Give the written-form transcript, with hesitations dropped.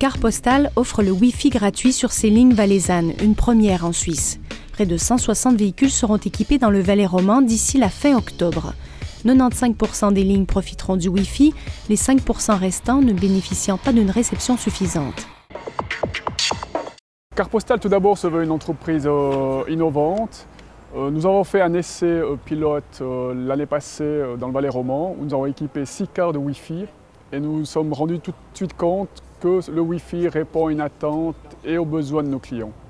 Carte Postale offre le Wi-Fi gratuit sur ses lignes valaisannes, une première en Suisse. Près de 160 véhicules seront équipés dans le Valais roman d'ici la fin octobre. 95% des lignes profiteront du Wi-Fi, les 5% restants ne bénéficiant pas d'une réception suffisante. Carte Postale, tout d'abord, se veut une entreprise innovante. Nous avons fait un essai pilote l'année passée dans le Valais roman où nous avons équipé 6 cartes de Wi-Fi et nous nous sommes rendus tout de suite compte que le Wi-Fi répond à une attente et aux besoins de nos clients.